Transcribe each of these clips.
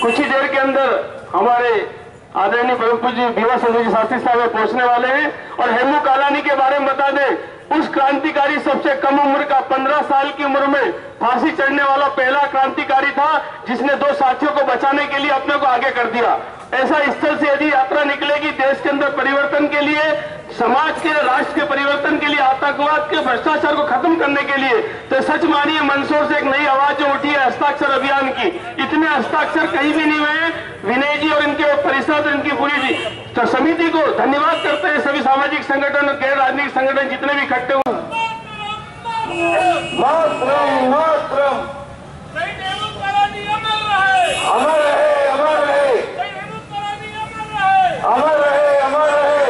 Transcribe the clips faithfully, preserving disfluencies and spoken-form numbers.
कुछ ही देर के अंदर हमारे आदरणीय परम पूज्य भीमा संधू जी शास्त्री साहब पहुंचने वाले हैं और हेमू कालानी के बारे में बता दें, उस क्रांतिकारी सबसे कम उम्र का पंद्रह साल की उम्र में फांसी चढ़ने वाला पहला क्रांतिकारी था जिसने दो साथियों को बचाने के लिए अपने को आगे कर दिया। ऐसा स्थल से यदि यात्रा निकलेगी देश के अंदर परिवर्तन के लिए, समाज के, राष्ट्र के परिवर्तन के लिए, आतंकवाद के, भ्रष्टाचार को खत्म करने के लिए, तो सच मानिए मंदसौर से एक नई आवाज जो उठी है हस्ताक्षर अभियान की। इतने हस्ताक्षर कहीं भी नहीं हुए। विनय जी और इनके परिषद, इनकी पूरी जी तो समिति को धन्यवाद करते हैं। सभी सामाजिक संगठन और गैर राजनीतिक संगठन जितने भी इकट्ठे हुए, मातरम मातरम अमर रहे, अमर रहे, अमर रहे, अमर रहे,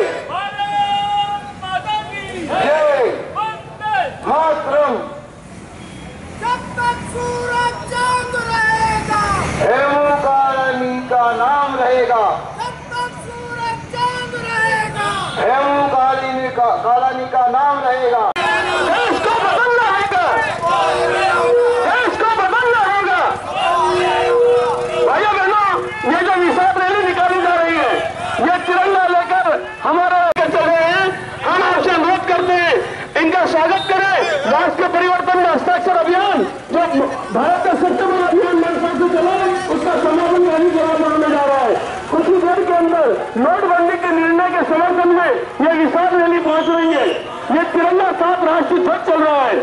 जय मातरम। जब तक सूरज चांद रहेगा हेमू कालानी का नाम रहेगा, जब तक सूरज चांद रहेगा हेमू कालानी का कालानी का नाम रहेगा। देश को बदलना होगा, देश को बदलना होगा। भाइयों बहनों, ये जो विशाल रैली निकाली जा रही है, ये तिरंगा लेकर हमारा चल रहे हैं। हम आपसे अनुरोध करते हैं इनका स्वागत करें। राष्ट्र के परिवर्तन में हस्ताक्षर अभियान जो भारत का सबसे बड़ा अभियान मंदसौर से चला, उसका समापन गांधी जवाब होने जा रहा है। कुछ ही देर के अंदर नोटबंदी के निर्णय के समर्थन में यह विशाल रैली पहुंच रही है। ये तिरंगा साथ राष्ट्रीय ध्वज चल रहा है।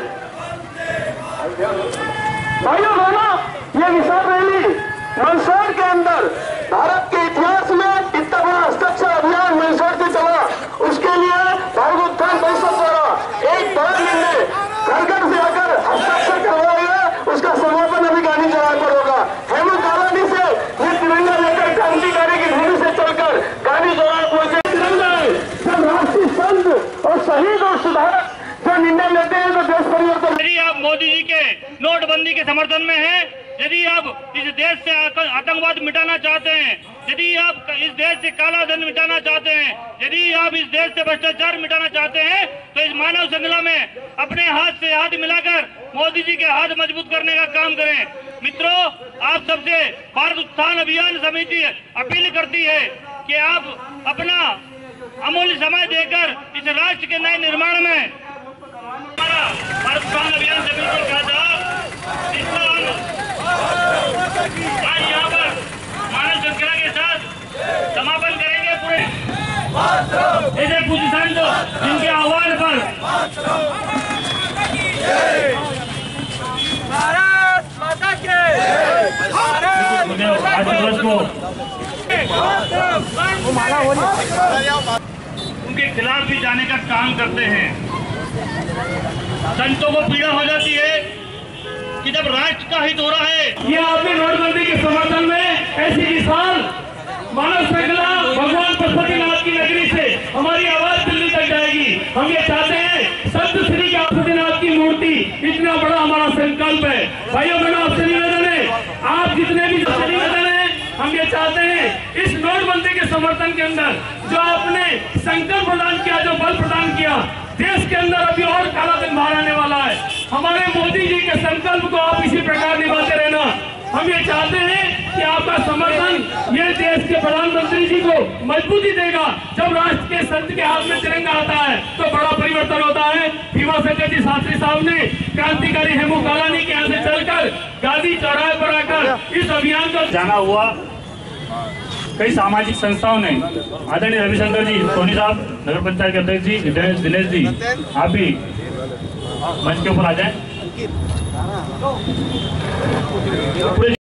भाइयों बहनों, ये विशाल रैली मंदसौर के अंदर भारत के इतिहास में इतना बड़ा हस्ताक्षर अभियान मंदसौर से चला, उसके लिए भारत उत्थान परिषद द्वारा एक बड़ा निर्णय घर घर से आकर हस्ताक्षर करवाया गया। उसका समापन अभी गांधी चौराहे पर होगा। हेमू कालानी से ये तिरंगा लेकर क्रांतिकारी की भूमि से चलकर गांधी चौराहे पहुंचे। तिरंगा है सब राष्ट्रीय संत और शहीद और सुधारक जो निर्णय लेते हैं तो देश परिवर्तन। यदि आप मोदी जी के नोटबंदी के समर्थन में हैं, यदि आप इस देश से आतंकवाद मिटाना चाहते हैं, यदि आप इस देश से काला धन मिटाना चाहते हैं, यदि आप इस देश से भ्रष्टाचार मिटाना चाहते हैं, तो इस मानव श्रृंखला में अपने हाथ से हाथ मिलाकर मोदी जी के हाथ मजबूत करने का काम करें। मित्रों, आप सबसे भारत उत्थान अभियान समिति अपील करती है कि आप अपना अमूल्य समय देकर इस राष्ट्र के नए निर्माण में हमारा भारत उत्थान अभियान समिति का था। आज यहाँ पर मानव श्रृंखला के साथ समापन करेंगे पूरे ऐसे पूज्य संत जिनके आह्वान पर भारत माता के आज दिवस को उनके खिलाफ भी जाने का काम करते हैं। संतों को पीड़ा हो जाती है कि जब राष्ट्र का हित हो रहा है। ये आपने नोटबंदी के समर्थन में ऐसी विशाल मानव श्रृंखला भगवान पशुपतिनाथ की नगरी से हमारी आवाज दिल्ली तक जाएगी। हम ये चाहते हैं संत श्री के पशुपतिनाथ की मूर्ति, इतना बड़ा हमारा संकल्प है। भाइयों बहनों, आपसे निवेदन है, आप जितने भी निवेदन है, हम ये चाहते हैं इस नोटबंदी के समर्थन के अंदर जो आपने संकल्प प्रदान किया, जो बल प्रदान किया, देश के अंदर अभी और काला दिन बाहर आने वाला है। हमारे मोदी जी के संकल्प को आप इसी प्रकार निभाते रहना। हम ये चाहते हैं कि आपका समर्थन ये देश के प्रधानमंत्री जी को मजबूती देगा। जब राष्ट्र के संत के हाथ में तिरंगा आता है तो बड़ा परिवर्तन होता है। भीमा संजय जी शास्त्री साहब ने क्रांतिकारी हेमू कालानी के यहाँ से चलकर गांधी चौराहे पर आकर इस अभियान को जाना हुआ। कई सामाजिक संस्थाओं ने आदरणीय रविशंकर जी सोनी साहब, नगर पंचायत के अध्यक्ष जी दिनेश जी, आप भी मंच के ऊपर आ जाएं।